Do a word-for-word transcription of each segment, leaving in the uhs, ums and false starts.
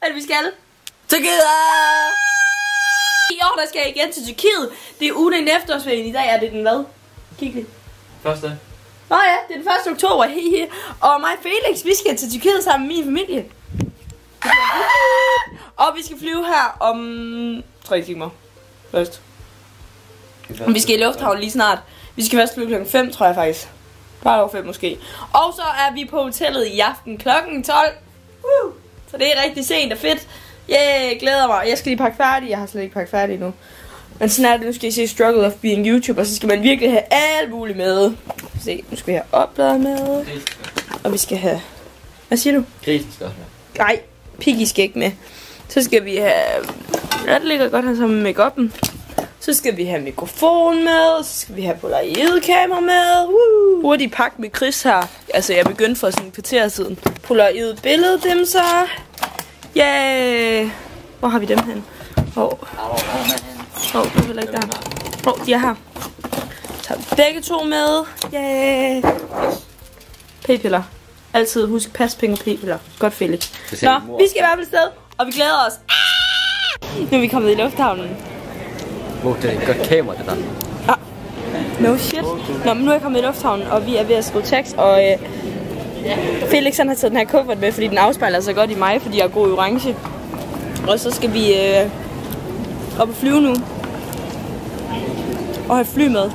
at vi skal? Tyrkiet! I år, der skal jeg igen til Tyrkiet. Det er ugen inden efterårsferien. I dag er det den hvad? Kig lige. Første. Nå ja, det er den første oktober. Hehe. Og mig og Felix, vi skal til Tyrkiet sammen med min familie. Og vi skal flyve her om tre timer. Først. Vi skal i lufthavn lige snart. Vi skal først flyve klokken fem, tror jeg faktisk. Bare over fem måske. Og så er vi på hotellet i aften klokken tolv. Uh, så det er rigtig sent og fedt. Yeah, glæder mig. Jeg skal lige pakke færdig. Jeg har slet ikke pakket færdig nu. Men sådan er det. Nu skal I se Struggle of Being YouTuber. Så skal man virkelig have alt muligt med. Se, nu skal vi have oplader med. Og vi skal have... Hvad siger du? Grisen skal også med. Nej, Piggy skal ikke med. Så skal vi have... Ja, det ligger godt her sammen med make-up'en. Så skal vi have mikrofon med. Så skal vi have polaroid-kamera med. Woo! Hurtig pakke med Chris her. Altså, jeg begyndte for sådan et kvarter siden. Polaroid-billede dem så. Yeah! Hvor har vi dem hen? Åh, oh. Åh, oh, det er ikke der. Åh, oh, de er her. Så tager vi begge to med. Yeah! P-piller. Altid husk paspenge og p-piller. Godt Felix. Nå, vi skal i hvert fald sted, og vi glæder os. Nu er vi kommet i lufthavnen. Wow, det er et godt kamera, det der. Ah, no shit. Nå, men nu er jeg kommet i lufthavnen, og vi er ved at skrive tekst, og øh, Felix han har taget den her kuffert med, fordi den afspejler så godt i mig, fordi jeg er god i orange. Og så skal vi øh, op og flyve nu. Og have fly med.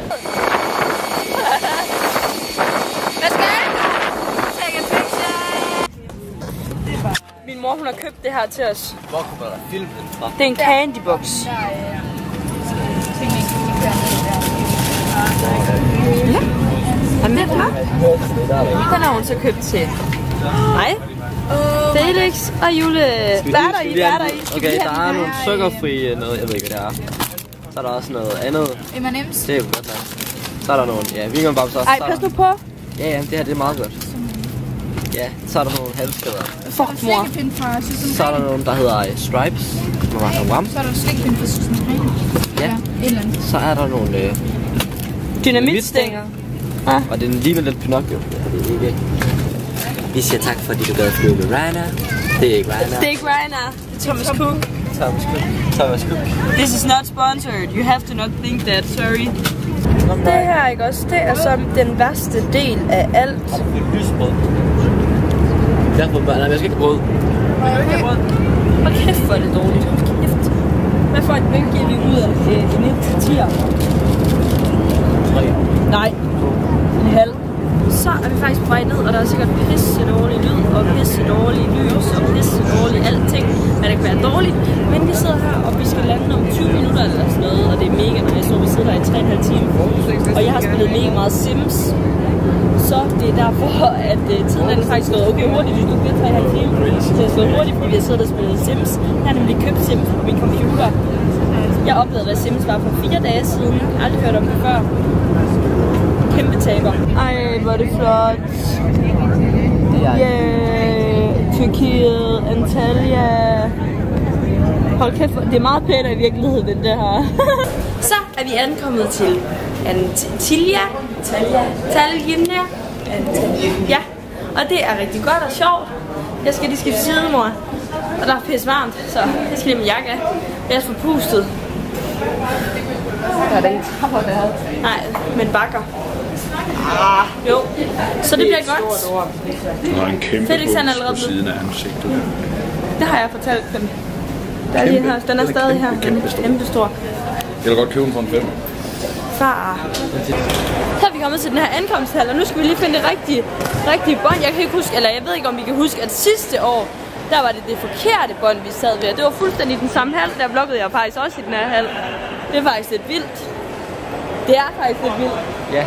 Min mor, hun har købt det her til os. Hvor kommer der film den fra? Det er en candy box. Ja. Er med her? Den har hun så købt til. Hej. Felix og Jule. Hvad er der i? Hvad er der i? Okay, der er nogle sukkerfri noget, jeg ved ikke hvad det er. Så er der også noget andet. M and M's. Det er jo godt nok. Så er der nogle, ja, vingerbamser. Ej, pas nu på. Ja, ja, det her det er meget godt. Ja, så er der nogle halskæder. Fuck, mor. Så er der nogle, der hedder Stripes. Som er nogle ram. Så er der slikpind for Susan. Ja. Så er der nogle øh, dynamitstænger. Ah. Og det er lige med lidt Pinocchio. Det er ikke. Vi siger tak, fordi du gad at flyve med Ryanair. Det er ikke Ryanair. Det er ikke Ryanair. Det er Thomas Cook. Thomas Cook. Thomas Cook. This is not sponsored. You have to not think that. Sorry. Det her, ikke også? Det er som den værste del af alt. Har du fået lysbrød? Jeg har fået brød. Nej, jeg skal ikke brød. Hold kæft, hvor er det dårligt. Hold kæft. Hvad for et bøg giver vi ud af en et til tier? tre. Nej. En halv. Så er vi faktisk på vej ned, og der er sikkert pisse dårlig lyd, og pisse dårlig lys, og pisse dårlig alting. Men det kan være dårligt. Men vi sidder her, og vi skal lande om tyve minutter eller sådan noget, og det er mega nice, når vi sidder der i tre og en halv time. Og jeg har spillet mega meget Sims. Så det er derfor, at uh, tiden er faktisk gået okay hurtigt, hvis du bliver tre og en halv time. Så det er gået hurtigt, fordi vi har siddet og spillet Sims. Jeg har nemlig købt Sims på min computer. Jeg opdagede, hvad Sims var for fire dage siden. Jeg har aldrig hørt om det før. Kæmpe taber. Ej, hvor er det flot. Yeah, Tyrkiet, Antalya. Hold kæft, det er meget pænere i virkeligheden end det her. Så er vi ankommet til Antalya. Antalya. Antalya. Ja, og det er rigtig godt og sjovt. Jeg skal lige skifte side, mor. Og der er pisse varmt, så jeg skal lige med jakke af. Jeg er så forpustet. Der er den trapper der. Nej, men bakker. Ah, jo. Så det bliver godt. Der er en kæmpe Felix, han er allerede på siden af ansigtet. Det har jeg fortalt dem. Der er lige her. Den er stadig her. Den er kæmpe stor. Jeg vil godt købe den for en fem. Far. Så er vi kommet til den her ankomsthal, og nu skal vi lige finde det rigtige, rigtige bånd. Jeg kan ikke huske, eller jeg ved ikke om vi kan huske, at sidste år, der var det det forkerte bånd, vi sad ved. Det var fuldstændig den samme hal. Der vloggede jeg faktisk også i den her hal. Det er faktisk lidt vildt. Det er faktisk lidt vildt. Ja.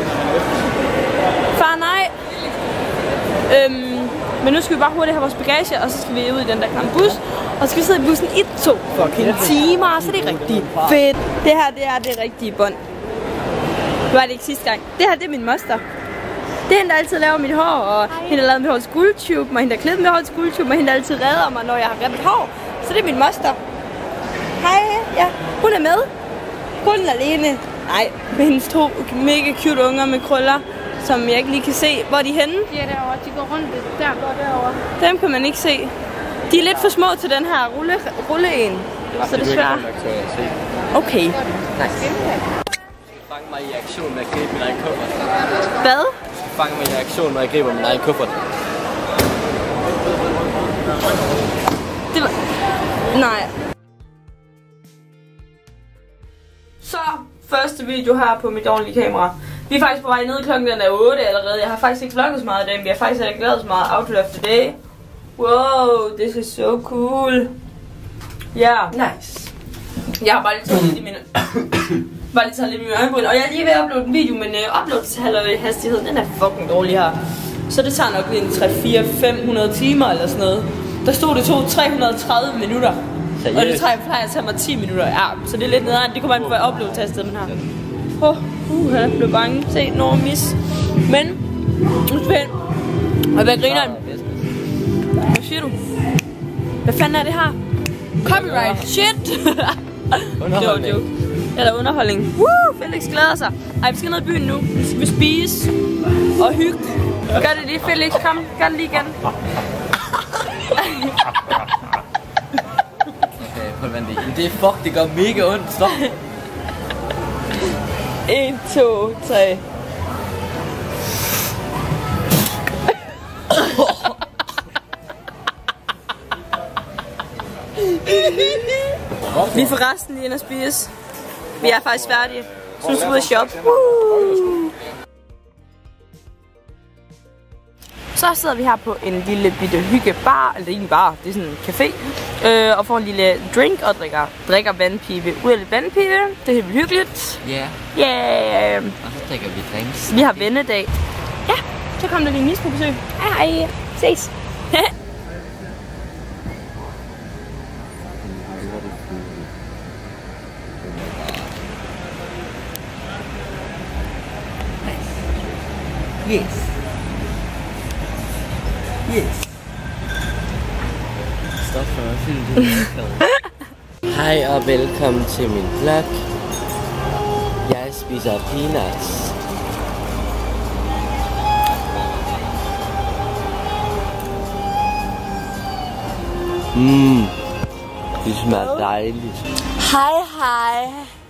Far, nej. Øhm, men nu skal vi bare hurtigt have vores bagage, og så skal vi ud i den der gamle bus. Og så skal vi sidde i bussen i to fucking timer, så det er rigtig fedt. Det her, det er det rigtige bånd. Det var det ikke sidste gang. Det her, det er min moster. Det er hende, der altid laver mit hår, og hende, der laver mit hår til guldtube, og hende, der klipper mit hår til guldtube, og hende, der altid redder mig, når jeg har revet hår. Så det er min moster. Hej, ja, hun er med. Kun alene. Nej, med hendes to mega cute unger med krøller, som jeg ikke lige kan se. Hvor er de henne? De er derovre, de går rundt, der går derovre. Dem kan man ikke se. De er lidt for små til den her rulle, rulle en. Så det er svært. Okay. Nej. Fang mig i aktion med at gribe min egen kuffert. Hvad? Fang mig i aktion med at gribe min egen kuffert. Det var... Nej. Så, første video her på mit ordentlige kamera. Vi er faktisk på vej ned, klokken den er otte allerede. Jeg har faktisk ikke vlogget så meget i dag, men jeg har faktisk ikke lavet så meget outfit of the day. Wow, this is so cool. Ja, yeah. Nice. Jeg har bare lige taget lidt i mine... bare lige taget lidt i mine øjenbryn. Og jeg er lige ved at uploade en video, men uh, uploadshastigheden, den er fucking dårlig her. Så det tager nok lige en tre, fire, fem hundrede timer eller sådan noget. Der stod det tog tre hundrede og tredive minutter. Seriøst? Og det plejer at tage mig ti minutter. Ja, så det er lidt nederen. Det kommer an på, hvad jeg upload tastet man har. Åh, oh, uh, jeg blev bange. Se, når mis. Men, nu skal vi hen. Og hvad griner den? Hvad siger du? Hvad fanden er det her? Copyright. Shit! Det var joke. Ja, der er underholdning. Woo! Felix glæder sig. Ej, vi skal ned i byen nu. Vi skal spise og hygge. Gør det lige, Felix. Kom, gør det lige igen. Det er fuck, det gør mega ondt. Stop. en, to, tre. Vi får resten lige ind og spise. Vi er faktisk færdige. Så nu skal vi ud og shoppe. Woo! Så sidder vi her på en lille bitte hyggebar, eller det er ikke en bar, det er sådan en café, øh, og får en lille drink og drikker, drikker vandpibe. Ud af lidt vandpibe, det er helt hyggeligt. Ja. Yeah. Yeah. Og så drikker vi drinks. Vi har vennedag. Ja, så kom der lige en nis på besøg. Hej, hej. Ses. Yes. Yes. Stop for at filme det. Hej og velkommen til min vlog. Jeg spiser peanuts. Mmm. Det smager dejligt. Hej, hej.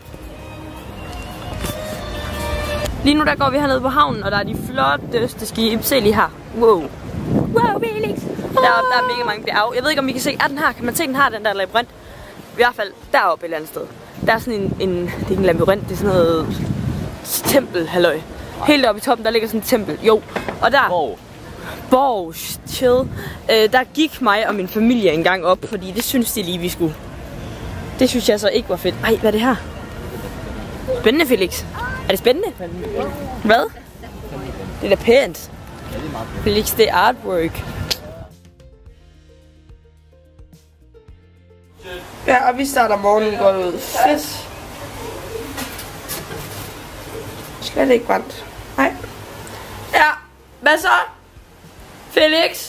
Lige nu der går vi hernede på havnen, og der er de flotteste skibe. Se lige her. Wow. Wow, Felix. Der, der er mega mange bjerge. Jeg ved ikke, om I kan se. Er den her? Kan man se den her, den der labyrint? I hvert fald deroppe et eller andet sted. Der er sådan en, en det er ikke en labyrint, det er sådan noget tempel, halløj. Helt oppe i toppen, der ligger sådan et tempel. Jo. Og der... Borg. Borg, chill. Øh, der gik mig og min familie engang op, fordi det synes de lige, vi skulle. Det synes jeg så ikke var fedt. Ej, hvad er det her? Spændende, Felix. Er det spændende? Hvad? Det er da pænt. Felix, det er artwork. Ja, og vi starter morgenen godt ud. Fedt. Slet ikke brændt. Nej. Ja, hvad så? Felix?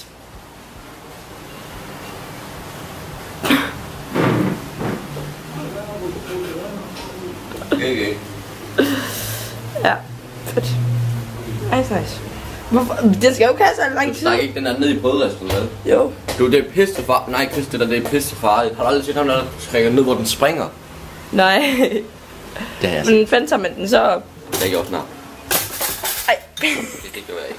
Okay. Ja, fedt. Nice, nice. Hvorfor? Det skal jo kasse alt lang tid. Nej, ikke den der nede i brødresten, vel? Jo. Du, det er pissefar. Nej, Chris, det der, det er pissefarligt. Har du aldrig set ham, der trækker ned, hvor den springer? Nej. Det har jeg Men fandt tager man den så op? Det er ikke også snart. Ej. Det kan ikke være ikke.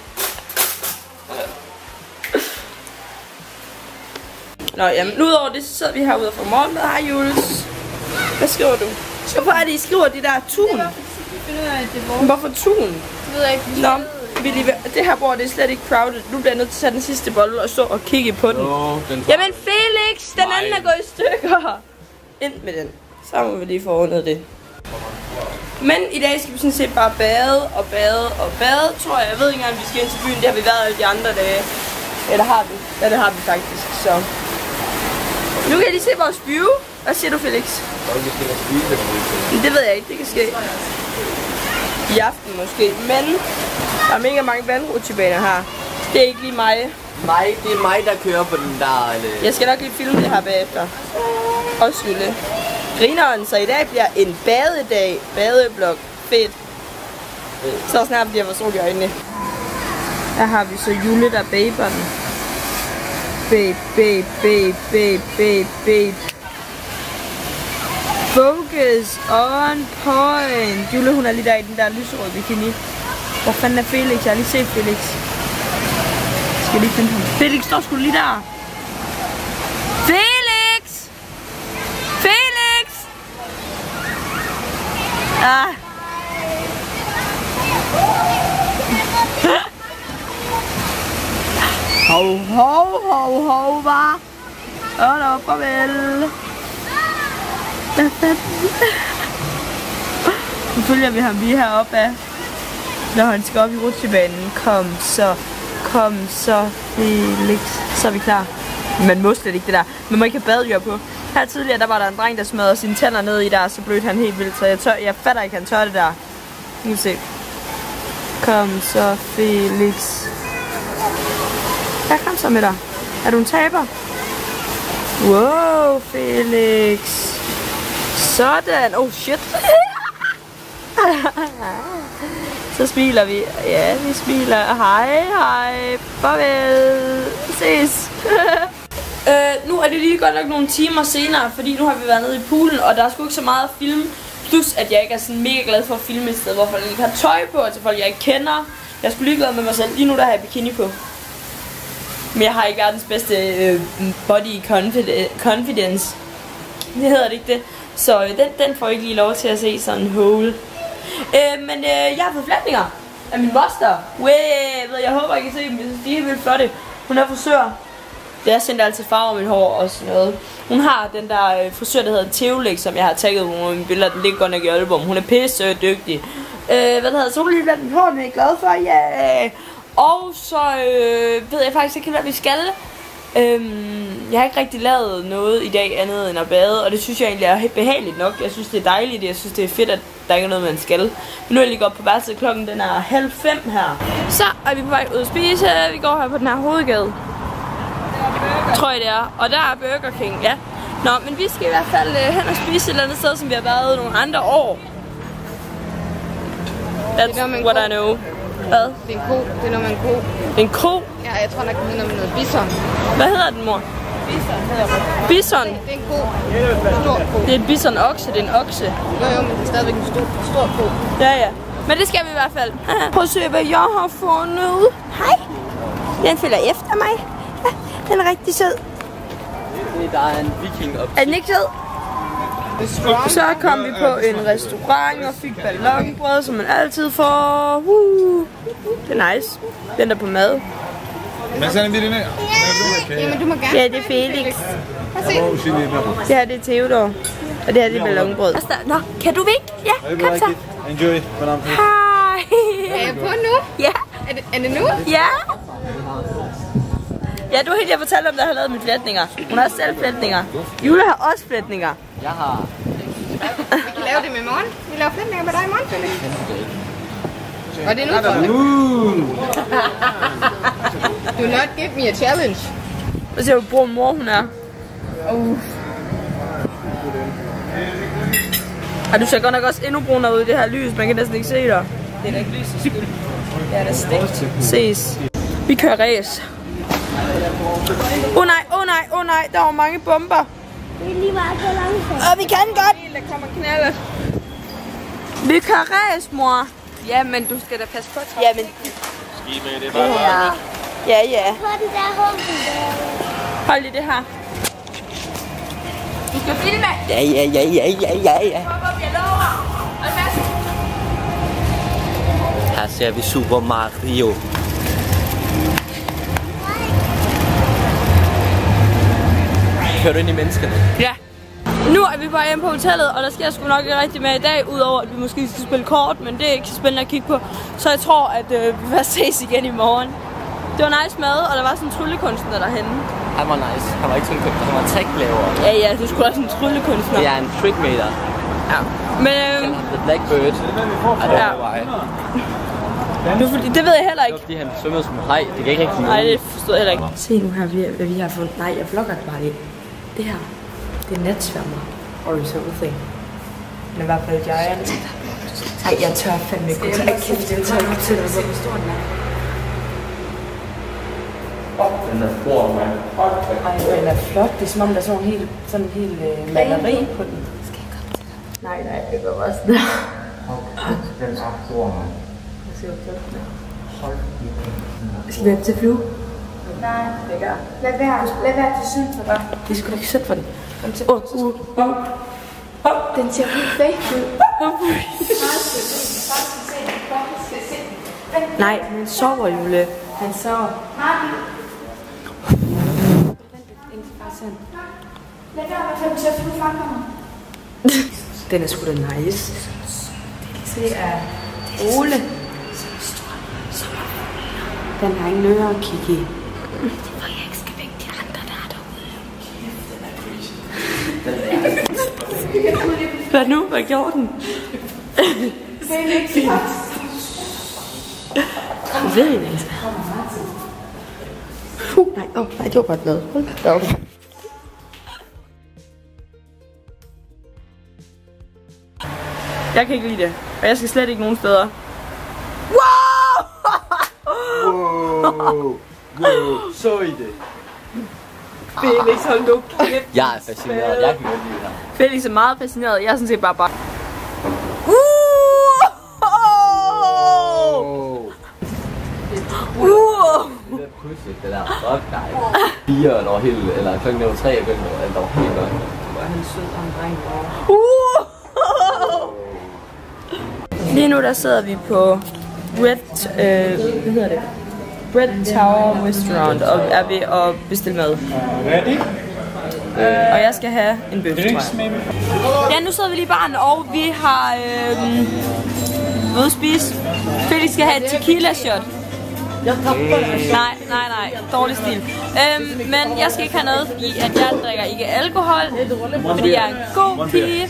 Nå, jamen, udover det, så sidder vi herude og får morgenmad. Hej, Jules. Hvad skriver du? Hvorfor er det, I skriver de der tun? Hvorfor tun? Det ved jeg ikke. Nå, vi lige, det her bord det er slet ikke crowded. Nu bliver jeg nødt til at tage den sidste bolle og stå og kigge på den. Nå, den Jamen Felix, den Nej. anden er gået i stykker. Ind med den. Så må vi lige få ordnet det. Men i dag skal vi sådan set bare bade og bade og bade, tror jeg. Jeg ved ikke engang, om vi skal ind til byen. Det har vi været alle de andre dage. Eller har vi? Ja, det har vi faktisk. Så nu kan jeg lige se vores view. Hvad siger du, Felix? Det ved jeg ikke. Det kan ske. I aften måske. Men der er mega mange vandrutsjebaner her. Det er ikke lige mig. mig, det er mig, der kører på den der. Eller... Jeg skal nok lige filme det her bagefter. Og skylde. Grineren, så i dag bliver en badedag. Badeblok. Fedt. Så snart bliver vores sol i øjnene. Her har vi så Jule, der baber den. babe, babe, babe, babe, babe, babe. Focus on point. Jule, hun er lige der i den der lyserøde bikini. Hvor fanden er Felix? Jeg har lige set Felix. Skal jeg lige finde ham? Felix står sgu lige der. Felix! Felix! Ah. Hov, hov, hov, hov, var. Hold op, farvel. Nu følger vi ham lige heroppe af, når han skal op i rutsjebanen. Kom så, kom så, Felix. Så er vi klar. Man må slet ikke det der. Man må ikke have baddyr på. Her tidligere, der var der en dreng, der smadrede sine tænder ned i der, så blødte han helt vildt. Så jeg, tør, jeg fatter ikke, han tør det der. Nu se. Kom så, Felix. Hvad kom så med dig? Er du en taber? Wow, Felix. Sådan. Oh shit. Så smiler vi. Ja, vi smiler. Hej, hej. Farvel. Ses. øh, nu er det lige godt nok nogle timer senere, fordi nu har vi været nede i poolen, og der er sgu ikke så meget at filme. Plus, at jeg ikke er sådan mega glad for at filme et sted, hvor folk ikke har tøj på, og til folk jeg ikke kender. Jeg er sgu lige glad med mig selv. Lige nu der har jeg bikini på. Men jeg har ikke verdens bedste øh, body confidence. Det hedder det ikke det. Så øh, den, den får jeg ikke lige lov til at se sådan en hole. Øh, men øh, jeg har fået flætninger af min moster. Way, jeg håber I kan se dem. De er vildt flotte. Hun er frisør. Det er sendt altid farver mit hår og sådan noget. Hun har den der øh, frisør, der hedder Teolik, som jeg har tagget på mine billeder. Den ligger godt nok i album. Hun er pisse dygtig. Øh, hvad det hedder? Så hun lige flættet mit hår, den er jeg glad for. Yeah. Og så øh, ved jeg faktisk ikke, hvad vi skal. Øhm, jeg har ikke rigtig lavet noget i dag andet end at bade, og det synes jeg egentlig er behageligt nok. Jeg synes det er dejligt, jeg synes det er fedt, at der ikke er noget man skal. Men nu er jeg lige gået på værelset, klokken den er halv fem her. Så er vi på vej ud at spise. Vi går her på den her hovedgade, tror jeg det er. Og der er Burger King, ja. Nå, men vi skal i hvert fald øh, hen og spise et eller andet sted, som vi har været nogle andre år. That's what I know. Hvad? Det er en ko. Det er noget med en ko. En ko? Ja, jeg tror nok, det hedder noget bison. Hvad hedder den, mor? Bison hedder det. Bison? Det er en ko. Stor ko. Det er et bison-okse, det er en okse. Jo, jo, men det er stadigvæk en stor, stor ko. Ja, ja. Men det skal vi i hvert fald. Prøv at se, hvad jeg har fundet. Hej. Den følger efter mig. Ja, den er rigtig sød. Der er en viking op. Er den ikke sød? Så kom vi på en restaurant og fik ballonbrød, som man altid får. Uh, det er nice. Den der på mad. Men så er vi det ned. Jamen, du må gerne. Ja, det er Felix. Se. Det her det er Theodor. Og det her det er ballonbrød. Nå, kan du vinke? Ja, kom så. Enjoy. Hej. Er jeg på nu? Ja. Er det, er det nu? Ja. Ja, du var helt, jeg fortalte om, der har lavet mine flætninger. Hun har selv flætninger. Jule har også flætninger. Jeg har... Vi kan lave det med morgen. Vi laver flætninger med dig i morgen, Felix. Og det er nu for det. Do not give me a challenge. Og se, hvor brun mor hun er. Uh. Og du ser godt nok også endnu brunere ud i det her lys. Man kan næsten ikke se dig. Det er da ikke lysets skyld. Det er da stegt. Ses. Vi kører ræs. Åh oh, nej, åh oh, nej, åh oh, nej. Der var mange bomber. Det er lige meget så langsomt. Og vi kan godt. Der kommer knaller. Vi kører ræs, mor. Ja, men du skal da passe på. Ja, men... Skib det Ja, ja. ja. På den der humpen der. Hold lige det her. Du skal filme. Ja, ja, ja, ja, ja, ja, ja. Kom op, jeg lover. Hold fast. Her ser vi Super Mario. Kører du ind i menneskerne? Ja. Nu er vi bare hjemme på hotellet, og der sker sgu nok ikke rigtig med i dag, udover at vi måske skal spille kort, men det er ikke så spændende at kigge på. Så jeg tror, at øh, vi vil ses igen i morgen. Det var nice mad, og der var sådan en tryllekunstner derhenne. Han var nice. Han var ikke tryllekunstner, han var tricklever. Ja, ja, du skulle også en tryllekunstner. Det er en trickmater. Ja. Men øh, The Blackbird. I don't Ja. know why. du, det ved jeg heller Det var ikke. fordi han svømmede som en haj. Det kan ikke rigtig Nej, det forstod jeg heller ikke. Se nu her, hvad vi har fundet. Nej, jeg vlogger det bare ikke. Det her, det er netsværmer. Horizontal thing. Den er i hvert fald giant. Ej, jeg tør fandme ikke. Jeg tør ikke kæft, jeg tør ikke til, hvor stor den er. Den der spor med. Ej, den er flot. Det er som om, der er sådan en helt, sådan en helt øh, maleri på den. Skal jeg komme til dig? Nej, nej, det går også der. Den er spor med. Jeg ser jo flot den er. Hold i. Skal vi have til flyve? Nej, Det gør. lad være. Lad være til syd for dig. Det skulle da ikke sætte for den. Kom til. Åh, uh, uh. Den ser helt fake ud. Nej, han sover, Jule. Han sover. Lad være med at få den til at flyve frem mig. Den er sgu da nice. Det er Ole. Den har ingen ører at kigge i. Det var jeg ikke skal vække de andre, der er derude. Hvad nu? Hvad gjorde den? Felix. Felix. Puh, nej, åh, oh, nej, det var godt noget. Hold da op. Jeg kan ikke lide det, og jeg skal slet ikke nogen steder. Wow! Wow. Wow. Så I det? Felix, hold nu kæft. Jeg er fascineret. Jeg kan godt lide det her. Felix er meget fascineret. Jeg er sådan set bare bare... Uh! Uh! Det der krydsigt, det der. Fuck dig. Fire eller helt, eller klokken over tre, eller eller over helt godt. Hvor er han sød og en dreng. Uh! Lige nu der sidder vi på Red, øh, hvad hedder det? Red Tower Restaurant og er ved at bestille mad. Ready? Og jeg skal have en bøf, tror jeg. Ja, nu sidder vi lige i baren, og vi har øh, ved at spise. Felix skal have et tequila shot. Nej, nej, nej. Dårlig stil. Øhm, men jeg skal ikke have noget, fordi at jeg drikker ikke alkohol, fordi jeg er en god pige.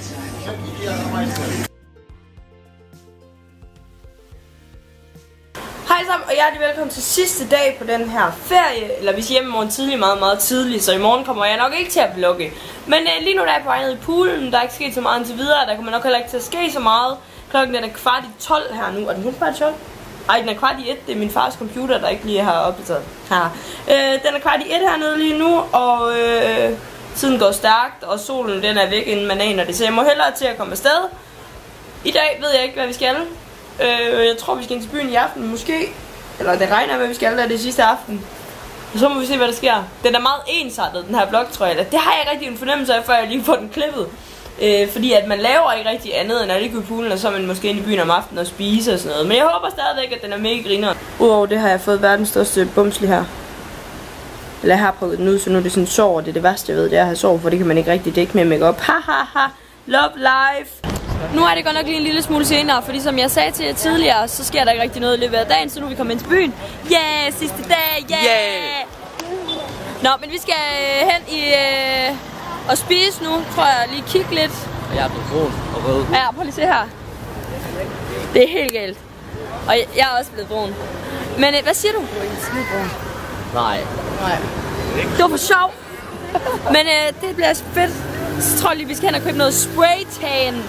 Hej sammen, og hjertelig velkommen til sidste dag på den her ferie. Eller vi skal hjem i morgen tidlig, meget, meget tidligt, så i morgen kommer jeg nok ikke til at vlogge. Men øh, lige nu der er jeg på vej ned i poolen, der er ikke sket så meget indtil videre, der kommer nok heller ikke til at ske så meget. Klokken den er kvart i tolv her nu, og den er kvart i tolv? Ej, den er kvart i et, det er min fars computer, der ikke lige har opdateret. Her. Øh, den er kvart i et hernede lige nu, og øh, tiden går stærkt, og solen den er væk, inden man aner det. Så jeg må hellere til at komme afsted. I dag ved jeg ikke, hvad vi skal. Øh, jeg tror, vi skal ind til byen i aften, måske. Eller det regner med, at vi skal der det sidste aften. Og så må vi se, hvad der sker. Den er meget ensartet, den her vlog, tror jeg. Det har jeg ikke rigtig en fornemmelse af, før jeg lige får den klippet. Øh, fordi at man laver ikke rigtig andet, end at ligge i poolen, og så er man måske inde i byen om aftenen og spise og sådan noget. Men jeg håber stadigvæk, at den er mega griner. Udover det har jeg fået verdens største bumsli her. Eller jeg har prøvet den ud, så nu er det sådan sår. Det er det værste, jeg ved, det er at have sår, for det kan man ikke rigtig dække med make-up. Hahaha, love life. Nu er det godt nok lige en lille smule senere, fordi som jeg sagde til jer tidligere, så sker der ikke rigtig noget i løbet af dagen, så nu er vi kommet ind til byen. Yeah, sidste dag, yeah! yeah. Nå, men vi skal hen i øh, og spise nu, tror jeg, lige kigge lidt. Og jeg er blevet brun og rød. Ja, prøv lige at se her. Det er helt galt. Og jeg, jeg er også blevet brun. Men øh, hvad siger du? Du er ikke skide brun. Nej. Nej. Det var for sjov. Men øh, det bliver fedt. Så tror jeg lige, vi skal hen og købe noget spray tan.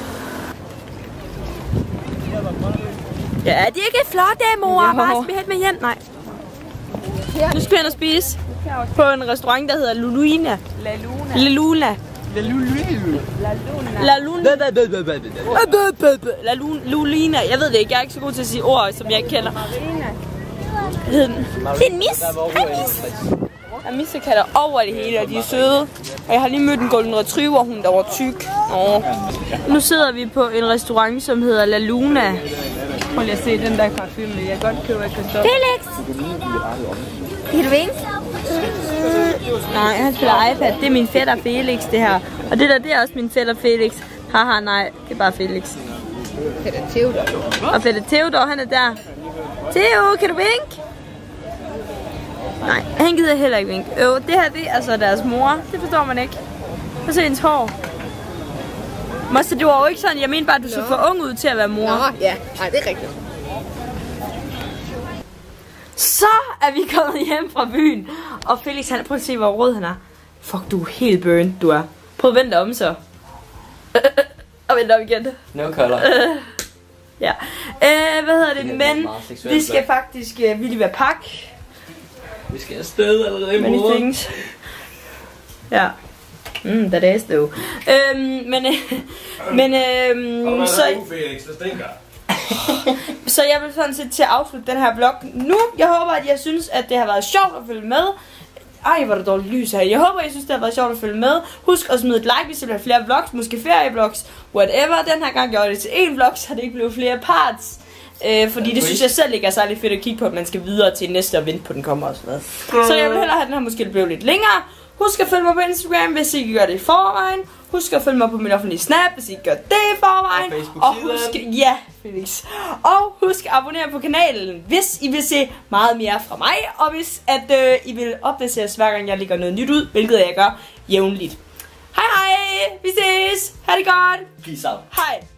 Ja, det er ikke flot, det mor. Bare skal vi helt med hjem. Nej. Nu skal vi hen og spise på en restaurant, der hedder Luluna. La Luna. La Luna. La Luna. La Luna. La Luna. Jeg ved det ikke. Jeg er ikke så god til at sige ord, som jeg ikke kender. Det er en mis. Hej mis. Der er missekatter over det hele, og de er søde. Og jeg har lige mødt en golden retriever, hun der var tyk. Åh. Nu sidder vi på en restaurant, som hedder La Luna. Prøv lige at se den der parfume. Jeg kan godt købe et Christoph. Felix! Kan du vinke? Nej, han spiller iPad. Det er min fætter Felix, det her. Og det der, det er også min fætter Felix. Haha, nej. Det er bare Felix. Fætter Theodor. Og fætter Theodor, han er der. Theo, kan du vinke? Nej, han gider heller ikke vinke. Jo, det her, det er altså deres mor. Det forstår man ikke. Prøv at se hendes hår. Moster, det var jo ikke sådan. Jeg mener bare, at du så for ung ud til at være mor. Nå, ja. Nej, det er rigtigt. Så er vi kommet hjem fra byen. Og Felix, han prøv at se, hvor rød han er. Fuck, du er helt burnt, du er. Prøv at vente om så. Og vente om igen. No color. Ja. Øh, hvad hedder det? Men vi skal faktisk øh, vi lige være pakke. Vi skal afsted allerede i Many morgen. things. Ja. Mm, that is though. Øhm, men, øh, men, øhm, så, Felix, det stinker. så jeg vil sådan set til at afslutte den her vlog nu. Jeg håber, at jeg synes, at det har været sjovt at følge med. Ej, hvor er der dårligt lys her. Jeg håber, I synes, det har været sjovt at følge med. Husk at smide et like, hvis der bliver flere vlogs, måske ferievlogs, whatever. Den her gang gjorde jeg det til én vlog, så det ikke blev flere parts. Øh, fordi det synes jeg selv ikke er særlig fedt at kigge på, at man skal videre til næste og vente på, den kommer og sådan noget. Så jeg vil hellere have, at den her måske blev lidt længere. Husk at følge mig på Instagram, hvis I ikke gør det i forvejen. Husk at følge mig på min offentlige Snap, hvis I ikke gør det i forvejen. Og, og husk, ja, Felix. Og husk at abonnere på kanalen, hvis I vil se meget mere fra mig. Og hvis at øh, I vil opdateres hver gang jeg lægger noget nyt ud, hvilket jeg gør jævnligt. Hej hej, vi ses. Ha' det godt. Peace out. Hej.